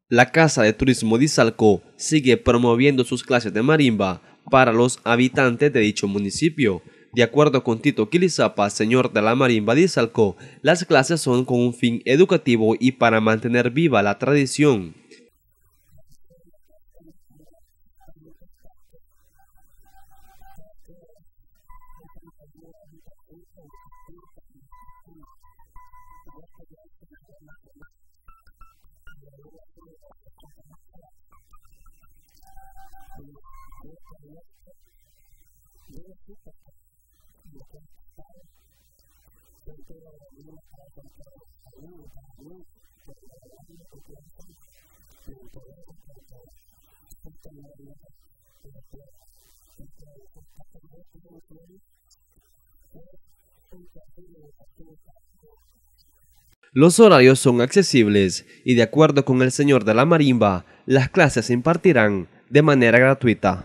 La Casa de Turismo de Izalco sigue promoviendo sus clases de marimba para los habitantes de dicho municipio. De acuerdo con Tito Quilizapa, señor de la marimba de Izalco, las clases son con un fin educativo y para mantener viva la tradición. Los horarios son accesibles y de acuerdo con el señor de la marimba, las clases se impartirán de manera gratuita.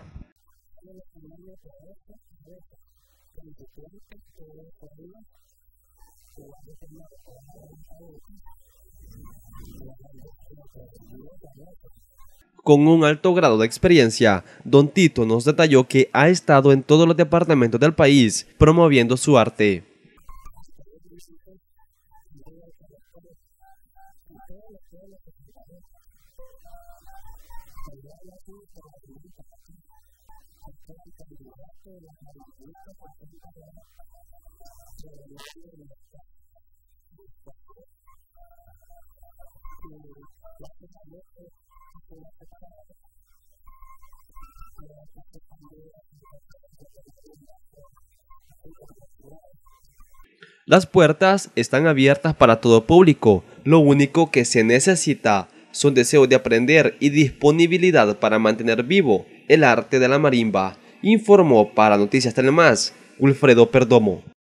Con un alto grado de experiencia, Don Tito nos detalló que ha estado en todos los departamentos del país promoviendo su arte. Las puertas están abiertas para todo público, lo único que se necesita son deseos de aprender y disponibilidad para mantener vivo el arte de la marimba, informó para Noticias Telemás Wilfredo Perdomo.